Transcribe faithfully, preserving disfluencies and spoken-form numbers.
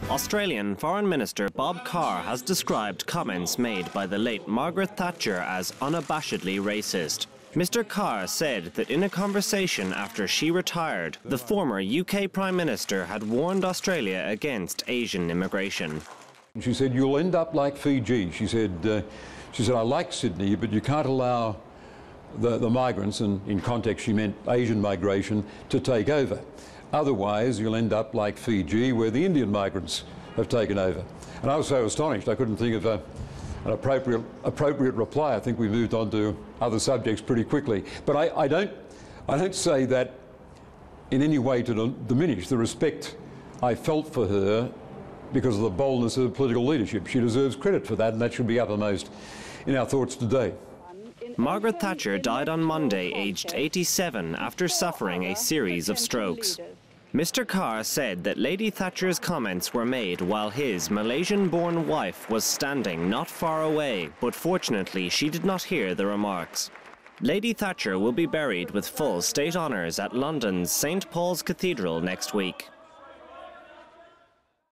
Australian Foreign Minister Bob Carr has described comments made by the late Margaret Thatcher as unabashedly racist. Mister Carr said that in a conversation after she retired, the former U K Prime Minister had warned Australia against Asian immigration. She said, "You'll end up like Fiji." She said, uh, she said, "I like Sydney, but you can't allow the, the migrants," and in context she meant Asian migration, "to take over. Otherwise, you'll end up like Fiji, where the Indian migrants have taken over." And I was so astonished, I couldn't think of a, an appropriate, appropriate reply. I think we moved on to other subjects pretty quickly. But I, I, don't, I don't say that in any way to diminish the respect I felt for her because of the boldness of her political leadership. She deserves credit for that, and that should be uppermost in our thoughts today. Margaret Thatcher died on Monday, aged eighty-seven, after suffering a series of strokes. Mister Carr said that Lady Thatcher's comments were made while his Malaysian-born wife was standing not far away, but fortunately she did not hear the remarks. Lady Thatcher will be buried with full state honours at London's Saint Paul's Cathedral next week.